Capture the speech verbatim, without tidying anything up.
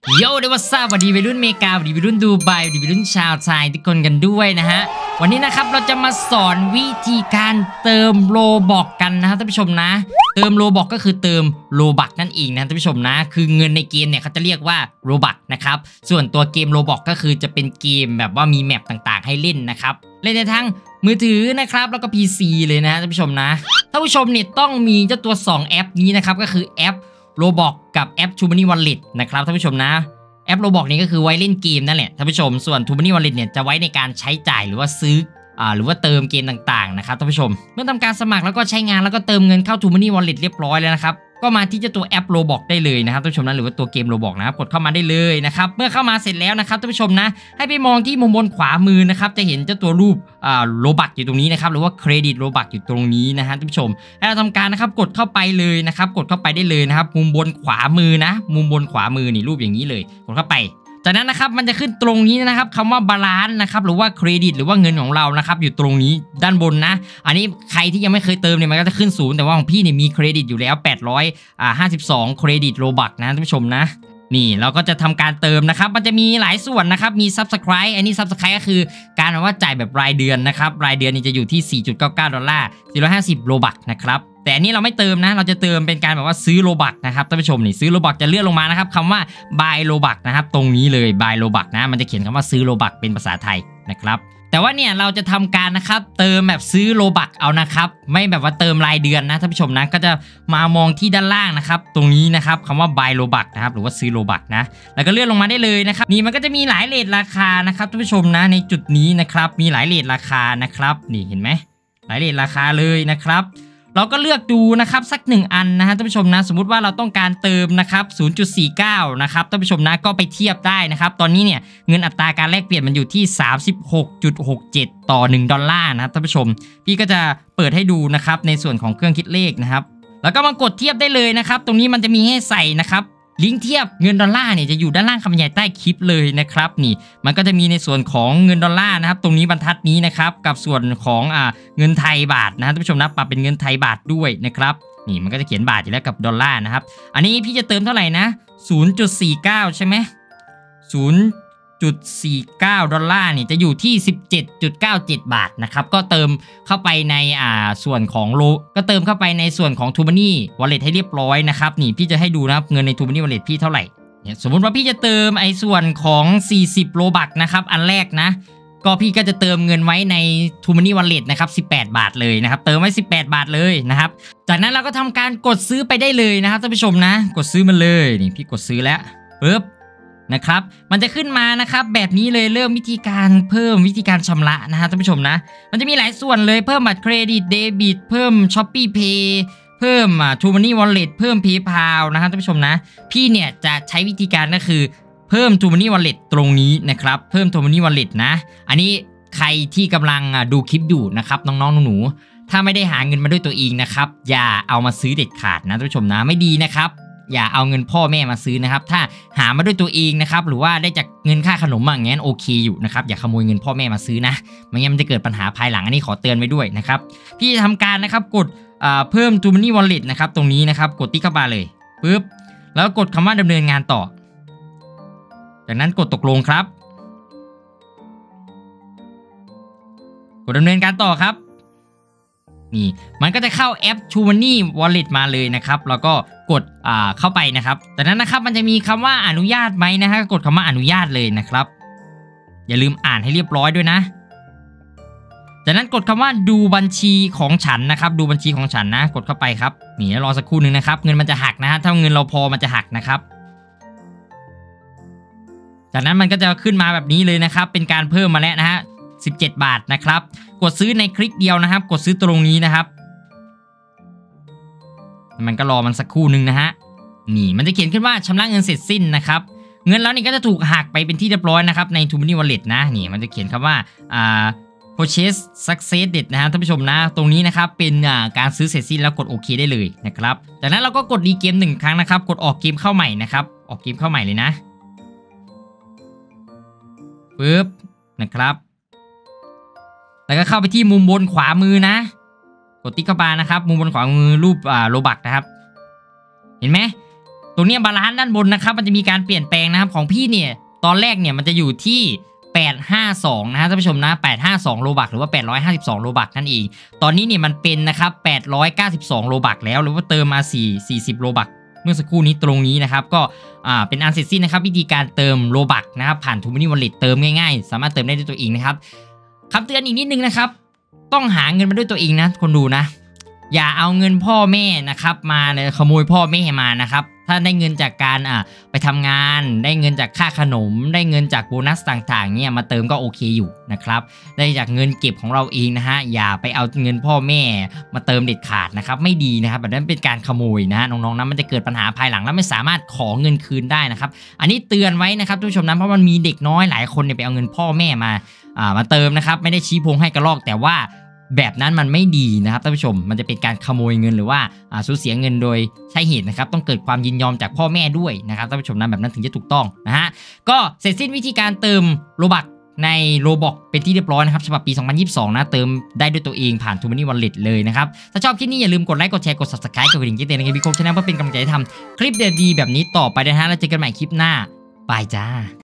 โย่ได้ว่าทราบวัสดีวัยรุ่นเมกาวัสดีวัยรุ่นดูไบวัสดีวัยรุ่นชาวไทยทุกคนกันด้วยนะฮะวันนี้นะครับเราจะมาสอนวิธีการเติมโลบอกกันนะท่านผู้ชมนะเติมโลบอกก็คือเติมโลบักนั่นเองนะท่านผู้ชมนะคือเงินในเกมเนี่ยเขาจะเรียกว่าโลบักนะครับส่วนตัวเกมโลบอกก็คือจะเป็นเกมแบบว่ามีแมปต่างๆให้เล่นนะครับเล่นได้ทั้งมือถือนะครับแล้วก็ พี ซี เลยนะท่านผู้ชมนะท่านผู้ชมเนี่ยต้องมีเจ้าตัวสองแอปนี้นะครับก็คือแอปโลบอกกับแอป True Money Wallet นะครับท่านผู้ชมนะแอปโลบอกนี้ก็คือไว้เล่นเกมนั่นแหละท่านผู้ชมส่วน True Money Wallet เนี่ยจะไว้ในการใช้จ่ายหรือว่าซื้ออ่าหรือว่าเติมเกมต่างๆนะครับท่านผู้ชมเมื่อทำการสมัครแล้วก็ใช้งานแล้วก็เติมเงินเข้า True Money Wallet เรียบร้อยแล้วนะครับก็มาที่เจ้าตัวแอปโลบอกได้เลยนะครับท่านผู้ชมนะหรือว่าตัวเกมโลบอกนะครับกดเข้ามาได้เลยนะครับเมื่อเข้ามาเสร็จแล้วนะครับท่านผู้ชมนะให้ไปมองที่มุมบนขวามือนะครับจะเห็นเจ้าตัวรูปอ่าโลบักอยู่ตรงนี้นะครับหรือว่าเครดิตโลบักอยู่ตรงนี้นะฮะท่านผู้ชมให้เราทำการนะครับกดเข้าไปเลยนะครับกดเข้าไปได้เลยนะครับมุมบนขวามือนะมุมบนขวามือนี่รูปอย่างนี้เลยกดเข้าไปจากนั้นนะครับมันจะขึ้นตรงนี้นะครับคำว่าบาลานซ์นะครับหรือว่าเครดิตหรือว่าเงินของเรานะครับอยู่ตรงนี้ด้านบนนะอันนี้ใครที่ยังไม่เคยเติมเนี่ยมันก็จะขึ้นศูนย์แต่ว่าของพี่เนี่ยมีเครดิตอยู่แล้วแปดร้อยห้าสิบสองเครดิตโลบักนะท่านผู้ชมนะนี่เราก็จะทำการเติมนะครับมันจะมีหลายส่วนนะครับมี Subscribe อันนี้ Subscribe ก็คือการว่าจ่ายแบบรายเดือนนะครับรายเดือนนี่จะอยู่ที่ สี่จุดเก้าเก้า ดอลลาร์สี่ร้อยห้าสิบโลบักนะครับแต่อันนี้เราไม่เติมนะเราจะเติมเป็นการแบบว่าซื้อโลบักนะครับท่านผู้ชมนี่ซื้อโลบักจะเลื่อนลงมานะครับคำว่า buy โลบักนะครับตรงนี้เลย buy โลบักนะมันจะเขียนคำว่าซื้อโลบักเป็นภาษาไทยนะครับแต่ว่าเนี่ยเราจะทำการนะครับเติมแบบซื้อโลบักเอานะครับไม่แบบว่าเติมรายเดือนนะท่านผู้ชมนะก็จะมามองที่ด้านล่างนะครับตรงนี้นะครับคำว่า buy โลบักนะครับหรือว่าซื้อโลบักนะแล้วก็เลื่อนลงมาได้เลยนะครับนี่มันก็จะมีหลายเรทราคานะครับท่านผู้ชมนะในจุดนี้นะครับมีหลายเรทราคานะครับนี่เห็นไหมหลายเรทราคาเลยนะครับเราก็เลือกดูนะครับสักหนึ่งอันนะฮะท่านผู้ชมนะสมมุติว่าเราต้องการเติมนะครับ ศูนย์จุดสี่เก้า นะครับท่านผู้ชมนะก็ไปเทียบได้นะครับตอนนี้เนี่ยเงินอัตราการแลกเปลี่ยนมันอยู่ที่ สามสิบหกจุดหกเจ็ด ต่อหนึ่งดอลลาร์นะครับท่านผู้ชมพี่ก็จะเปิดให้ดูนะครับในส่วนของเครื่องคิดเลขนะครับแล้วก็มากดเทียบได้เลยนะครับตรงนี้มันจะมีให้ใส่นะครับลิงก์เทียบเงินดอลลาร์เนี่ยจะอยู่ด้านล่างคำบรรยายใต้คลิปเลยนะครับนี่มันก็จะมีในส่วนของเงินดอลลาร์นะครับตรงนี้บรรทัดนี้นะครับกับส่วนของอ่าเงินไทยบาทนะท่านผู้ชมนะปรับเป็นเงินไทยบาทด้วยนะครับนี่มันก็จะเขียนบาทอยู่แล้วกับดอลลาร์นะครับอันนี้พี่จะเติมเท่าไหร่นะ ศูนย์จุดสี่เก้า ใช่ไหม ศูนย์จุดสี่เก้า ดอลลาร์นี่จะอยู่ที่ สิบเจ็ดจุดเก้าเจ็ด บาทนะครับก็เติมเข้าไปในอ่าส่วนของโลก็เติมเข้าไปในส่วนของ True Money Wallet ให้เรียบร้อยนะครับนี่พี่จะให้ดูนะครับเงินใน True Money Wallet พี่เท่าไหร่เนี่ยสมมุติว่าพี่จะเติมไอ้ส่วนของสี่สิบโลบักนะครับอันแรกนะก็พี่ก็จะเติมเงินไว้ใน True Money Wallet นะครับสิบแปดบาทเลยนะครับเติมไว้สิบแปดบาทเลยนะครับจากนั้นเราก็ทำการกดซื้อไปได้เลยนะครับท่านผู้ชมนะกดซื้อมันเลยนี่พี่กดซื้อแล้วปึ๊บนะครับมันจะขึ้นมานะครับแบบนี้เลยเริ่มวิธีการเพิ่มวิธีการชำระนะฮะท่านผู้ชมนะมันจะมีหลายส่วนเลยเพิ่มบัตรเครดิตเดบิตเพิ่ม Shopee Pay เพิ่ม True Money Wallet เพิ่ม PayPal นะครับท่านผู้ชมนะพี่เนี่ยจะใช้วิธีการก็คือเพิ่ม True Money Wallet ตรงนี้นะครับเพิ่ม True Money Wallet นะอันนี้ใครที่กำลังดูคลิปอยู่นะครับน้องๆหนูๆถ้าไม่ได้หาเงินมาด้วยตัวเองนะครับอย่าเอามาซื้อเด็ดขาดนะท่านผู้ชมนะไม่ดีนะครับอย่าเอาเงินพ่อแม่มาซื้อนะครับถ้าหามาด้วยตัวเองนะครับหรือว่าได้จากเงินค่าขนมอย่างงั้นโอเคอยู่นะครับอย่าขโมยเงินพ่อแม่มาซื้อนะไม่งั้นมันจะเกิดปัญหาภายหลังอันนี้ขอเตือนไว้ด้วยนะครับพี่จะทำการนะครับกดเพิ่ม True Money Wallet นะครับตรงนี้นะครับกดติ๊กเข้ามาเลยปึ๊บแล้วกดคำว่าดำเนินงานต่อจากนั้นกดตกลงครับกดดำเนินการต่อครับนี่มันก็จะเข้าแอป True Money Wallet มาเลยนะครับแล้วก็กดอ่าเข้าไปนะครับจากนั้นนะครับมันจะมีคำว่าอนุญาตไหมนะฮะกดคำว่าอนุญาตเลยนะครับอย่าลืมอ่านให้เรียบร้อยด้วยนะจากนั้นกดคำว่าดูบัญชีของฉันนะครับดูบัญชีของฉันนะกดเข้าไปครับนี่รอสักครู่หนึ่งนะครับเงินมันจะหักนะฮะถ้าเงินเราพอมันจะหักนะครับจากนั้นมันก็จะขึ้นมาแบบนี้เลยนะครับเป็นการเพิ่มมาแล้วนะฮะสิบเจ็ดบาทนะครับกดซื้อในคลิกเดียวนะครับกดซื้อตรงนี้นะครับมันก็รอมันสักครู่หนึ่งนะฮะนี่มันจะเขียนขึ้นว่าชำระเงินเสร็จสิ้นนะครับเงินแล้วนี่ก็จะถูกหักไปเป็นที่เรียบร้อยนะครับใน True Money Wallet นะนี่มันจะเขียนคำว่าอ่า purchase successed นะฮะท่านผู้ชมนะตรงนี้นะครับเป็นอ่าการซื้อเสร็จสิ้นแล้วกดโอเคได้เลยนะครับจากนั้นเราก็กดรีเกมหนึ่งครั้งนะครับกดออกเกมเข้าใหม่นะครับออกเกมเข้าใหม่เลยนะปึ๊บนะครับแล้วก็เข้าไปที่มุมบนขวามือนะกดติ๊กเข้าไปนะครับมุมบนขวามือรูปอ่าโลบักนะครับเห็นไหมตตรงนี้บาลานซ์ด้านบนนะครับมันจะมีการเปลี่ยนแปลงนะครับของพี่เนี่ยตอนแรกเนี่ยมันจะอยู่ที่แปดร้อยห้าสิบสองนะท่านผู้ชมนะแปดร้อยห้าสิบสองโลบักหรือว่าแปดร้อยห้าสิบสองโลบักนั่นเองตอนนี้เนี่ยมันเป็นนะครับแปดร้อยเก้าสิบสองโลบักแล้วหรือว่าเติมมา4 40โลบักเมื่อสักครู่นี้ตรงนี้นะครับก็อ่าเป็นอันเสร็จสิ้นนะครับวิธีการเติมโลบักนะครับผ่านทูมินิวอลเล็ตเติมง่ายๆสามารถเติมได้ด้วยตัวเองนะครับคำเตือนอีกนิดนึงนะครับต้องหาเงินมาด้วยตัวเองนะคนดูนะอย่าเอาเงินพ่อแม่นะครับมาเลยขโมยพ่อแม่มานะครับถ้าได้เงินจากการอ่าไปทำงานได้เงินจากค่าขนมได้เงินจากโบนัสต่างๆเนี่ยมาเติมก็โอเคอยู่นะครับได้จากเงินเก็บของเราเองนะฮะอย่าไปเอาเงินพ่อแม่มาเติมเด็ดขาดนะครับไม่ดีนะครับแบบนั้นเป็นการขโมยนะน้องๆนะมันจะเกิดปัญหาภายหลังแล้วไม่สามารถขอเงินคืนได้นะครับอันนี้เตือนไว้นะครับทุกผู้ชมนะเพราะมันมีเด็กน้อยหลายคนเนี่ยไปเอาเงินพ่อแม่มาอ่ามาเติมนะครับไม่ได้ชี้พงให้กระรอกแต่ว่าแบบนั้นมันไม่ดีนะครับท่านผู้ชมมันจะเป็นการขโมยเงินหรือว่าสูญเสียเงินโดยใช่เหตุนะครับต้องเกิดความยินยอมจากพ่อแม่ด้วยนะครับท่านผู้ชมนะแบบนั้นถึงจะถูกต้องนะฮะก็เสร็จสิ้นวิธีการเติมโลบักในโรบอกเป็นที่เรียบร้อยนะครับฉบับปีสองพันยี่สิบสองนะเติมได้ด้วยตัวเองผ่าน ทูมินิ Wallet เลยนะครับถ้าชอบคลิปนี้อย่าลืมกดไลค์กดแชร์กด ซับสไครบ์ กดกระดิ่งแจ้งเตือนในพี่โคกชาแนลเพื่อเป็นกำลังใจให้ทำคลิปเด็ดๆแบบนี้ต่อไปนะฮะแล้วเจอกันใหม่คลิปหน้าบายจ้า